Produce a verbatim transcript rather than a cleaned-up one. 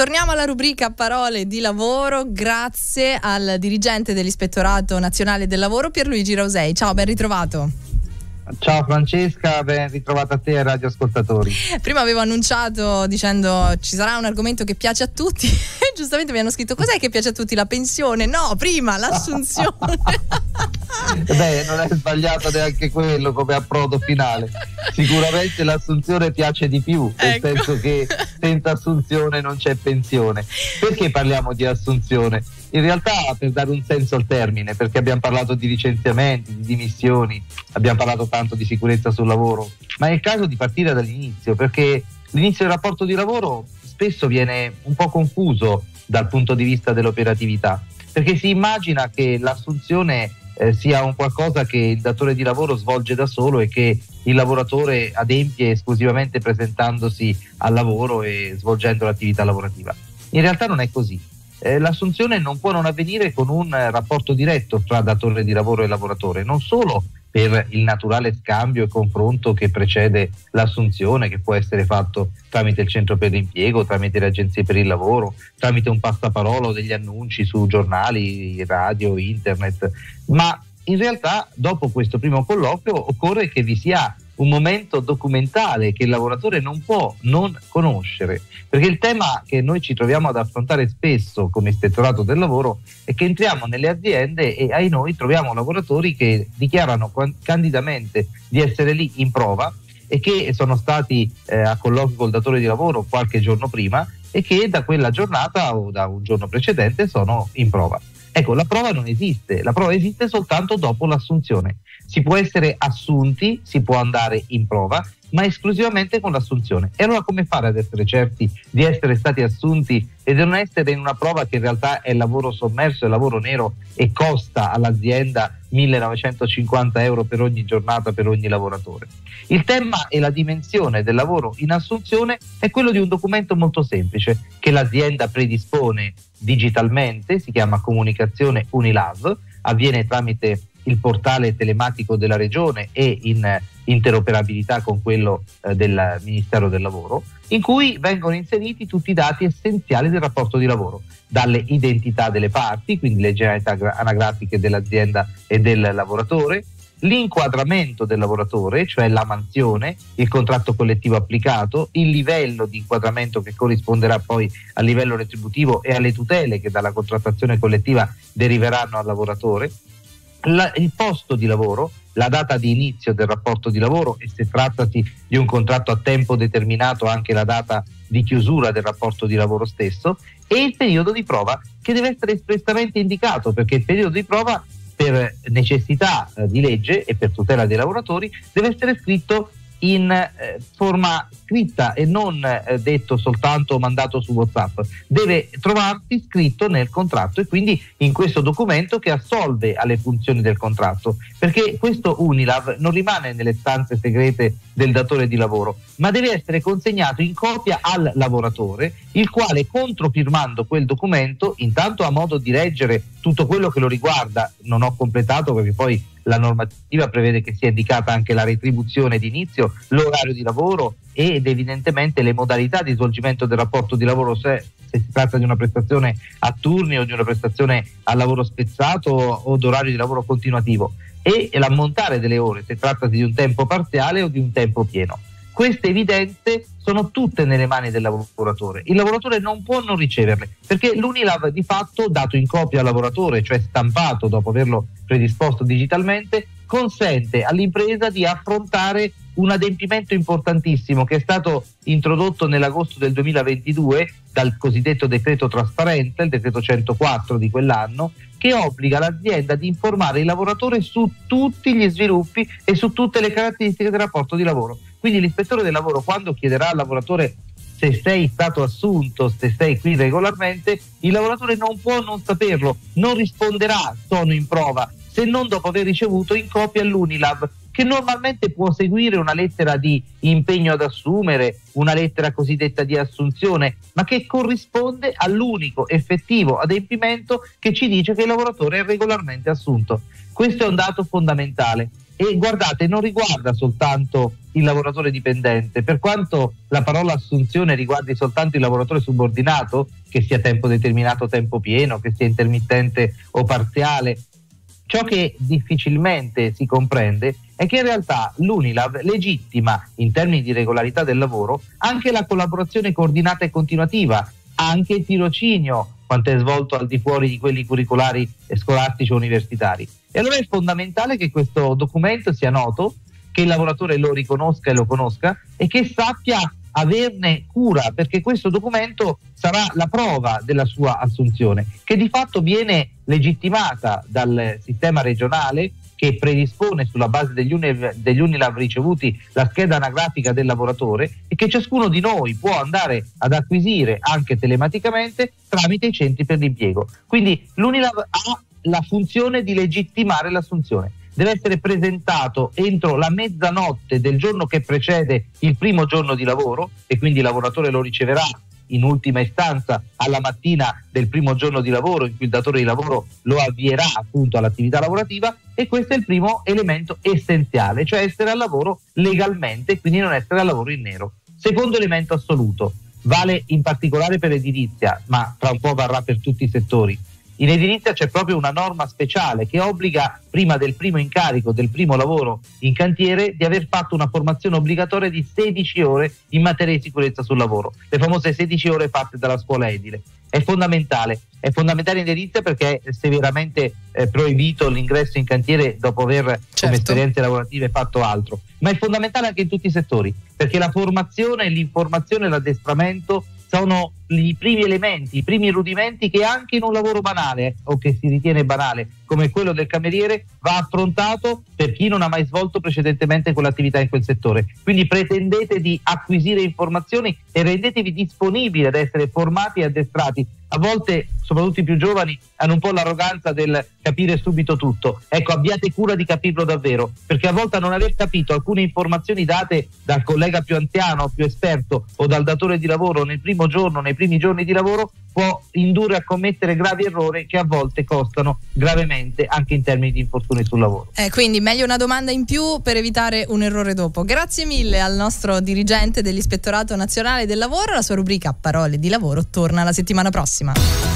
Torniamo alla rubrica Parole di lavoro, grazie al dirigente dell'Ispettorato Nazionale del Lavoro Pierluigi Rausei. Ciao, ben ritrovato. Ciao Francesca, ben ritrovata a te e ai radioascoltatori. Prima avevo annunciato dicendo ci sarà un argomento che piace a tutti e giustamente mi hanno scritto cos'è che piace a tutti, la pensione? No, prima l'assunzione. Beh, non è sbagliato neanche quello come approdo finale. Sicuramente l'assunzione piace di più, nel ecco. senso che senza assunzione non c'è pensione. Perché parliamo di assunzione? In realtà per dare un senso al termine, perché abbiamo parlato di licenziamenti, di dimissioni, abbiamo parlato tanto di sicurezza sul lavoro, ma è il caso di partire dall'inizio, perché l'inizio del rapporto di lavoro spesso viene un po' confuso dal punto di vista dell'operatività, perché si immagina che l'assunzione eh, sia un qualcosa che il datore di lavoro svolge da solo e che il lavoratore adempie esclusivamente presentandosi al lavoro e svolgendo l'attività lavorativa. In realtà non è così. Eh, l'assunzione non può non avvenire con un eh, rapporto diretto fra datore di lavoro e lavoratore, non solo per il naturale scambio e confronto che precede l'assunzione, che può essere fatto tramite il centro per l'impiego, tramite le agenzie per il lavoro, tramite un passaparola o degli annunci su giornali, radio, internet, ma in realtà dopo questo primo colloquio occorre che vi sia un momento documentale che il lavoratore non può non conoscere, perché il tema che noi ci troviamo ad affrontare spesso come ispettorato del lavoro è che entriamo nelle aziende e ai noi troviamo lavoratori che dichiarano candidamente di essere lì in prova e che sono stati eh, a colloquio col datore di lavoro qualche giorno prima e che da quella giornata o da un giorno precedente sono in prova. Ecco, la prova non esiste, la prova esiste soltanto dopo l'assunzione. Si può essere assunti, si può andare in prova, ma esclusivamente con l'assunzione. E allora come fare ad essere certi di essere stati assunti e di non essere in una prova che in realtà è lavoro sommerso, è lavoro nero e costa all'azienda millenovecentocinquanta euro per ogni giornata per ogni lavoratore? Il tema e la dimensione del lavoro in assunzione è quello di un documento molto semplice che l'azienda predispone digitalmente, si chiama comunicazione Unilav, avviene tramite il portale telematico della regione e in interoperabilità con quello eh, del Ministero del Lavoro, in cui vengono inseriti tutti i dati essenziali del rapporto di lavoro, dalle identità delle parti, quindi le generalità anagrafiche dell'azienda e del lavoratore, l'inquadramento del lavoratore, cioè la mansione, il contratto collettivo applicato, il livello di inquadramento che corrisponderà poi al livello retributivo e alle tutele che dalla contrattazione collettiva deriveranno al lavoratore, La, il posto di lavoro, la data di inizio del rapporto di lavoro e se trattasi di un contratto a tempo determinato anche la data di chiusura del rapporto di lavoro stesso e il periodo di prova che deve essere espressamente indicato, perché il periodo di prova per necessità eh, di legge e per tutela dei lavoratori deve essere scritto in eh, forma scritta e non eh, detto soltanto mandato su WhatsApp, deve trovarsi scritto nel contratto e quindi in questo documento che assolve alle funzioni del contratto, perché questo Unilav non rimane nelle stanze segrete del datore di lavoro, ma deve essere consegnato in copia al lavoratore, il quale controfirmando quel documento intanto ha modo di leggere tutto quello che lo riguarda. Non ho completato perché poi la normativa prevede che sia indicata anche la retribuzione di inizio, l'orario di lavoro ed evidentemente le modalità di svolgimento del rapporto di lavoro, se, se si tratta di una prestazione a turni o di una prestazione a lavoro spezzato o d'orario di lavoro continuativo, e l'ammontare delle ore, se trattasi di un tempo parziale o di un tempo pieno. Queste evidenze sono tutte nelle mani del lavoratore. Il lavoratore non può non riceverle, perché l'Unilav di fatto, dato in copia al lavoratore, cioè stampato dopo averlo predisposto digitalmente, consente all'impresa di affrontare un adempimento importantissimo che è stato introdotto nell'agosto del duemilaventidue dal cosiddetto decreto trasparenza, il decreto centoquattro di quell'anno, che obbliga l'azienda ad informare il lavoratore su tutti gli sviluppi e su tutte le caratteristiche del rapporto di lavoro. Quindi l'ispettore del lavoro, quando chiederà al lavoratore se sei stato assunto, se sei qui regolarmente, il lavoratore non può non saperlo, non risponderà sono in prova, se non dopo aver ricevuto in copia l'Unilav, che normalmente può seguire una lettera di impegno ad assumere, una lettera cosiddetta di assunzione, ma che corrisponde all'unico effettivo adempimento che ci dice che il lavoratore è regolarmente assunto. Questo è un dato fondamentale. E guardate, non riguarda soltanto il lavoratore dipendente, per quanto la parola assunzione riguardi soltanto il lavoratore subordinato, che sia tempo determinato o tempo pieno, che sia intermittente o parziale. Ciò che difficilmente si comprende è che in realtà l'Unilav legittima, in termini di regolarità del lavoro, anche la collaborazione coordinata e continuativa, anche il tirocinio, quanto è svolto al di fuori di quelli curricolari scolastici o universitari. E allora è fondamentale che questo documento sia noto, che il lavoratore lo riconosca e lo conosca e che sappia averne cura, perché questo documento sarà la prova della sua assunzione, che di fatto viene legittimata dal sistema regionale, che predispone sulla base degli, uni, degli Unilav ricevuti la scheda anagrafica del lavoratore e che ciascuno di noi può andare ad acquisire anche telematicamente tramite i centri per l'impiego. Quindi l'Unilav ha la funzione di legittimare l'assunzione. Deve essere presentato entro la mezzanotte del giorno che precede il primo giorno di lavoro, e quindi il lavoratore lo riceverà in ultima istanza alla mattina del primo giorno di lavoro, in cui il datore di lavoro lo avvierà appunto all'attività lavorativa. E questo è il primo elemento essenziale, cioè essere al lavoro legalmente, quindi non essere al lavoro in nero. Secondo elemento assoluto, vale in particolare per l'edilizia, ma tra un po' varrà per tutti i settori. In edilizia c'è proprio una norma speciale che obbliga, prima del primo incarico, del primo lavoro in cantiere, di aver fatto una formazione obbligatoria di sedici ore in materia di sicurezza sul lavoro, le famose sedici ore fatte dalla scuola edile. È fondamentale, è fondamentale in edilizia perché è severamente eh, proibito l'ingresso in cantiere dopo aver, certo, come esperienze lavorative fatto altro, ma è fondamentale anche in tutti i settori, perché la formazione, l'informazione e l'addestramento sono i primi elementi, i primi rudimenti che anche in un lavoro banale o che si ritiene banale come quello del cameriere va affrontato per chi non ha mai svolto precedentemente quell'attività in quel settore. Quindi pretendete di acquisire informazioni e rendetevi disponibili ad essere formati e addestrati. A volte, soprattutto i più giovani, hanno un po' l'arroganza del capire subito tutto. Ecco, abbiate cura di capirlo davvero, perché a volte non aver capito alcune informazioni date dal collega più anziano, più esperto o dal datore di lavoro nel primo giorno, nei primi giorni di lavoro, può indurre a commettere gravi errori che a volte costano gravemente anche in termini di infortuni sul lavoro. Eh, quindi meglio una domanda in più per evitare un errore dopo. Grazie mille al nostro dirigente dell'Ispettorato Nazionale del Lavoro. La sua rubrica Parole di Lavoro torna la settimana prossima.